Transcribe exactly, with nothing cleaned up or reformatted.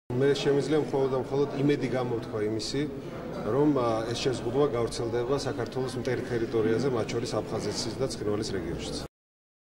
მე შემიძლია მხოლოდ და მხოლოდ იმედი გამოვთქვა იმისი, რომ ეს შეზღუდვა გავრცელდება საქართველოს მტერ ტერიტორიაზე, მათ შორის აფხაზეთის და ცხინვალის რეგიონშიც.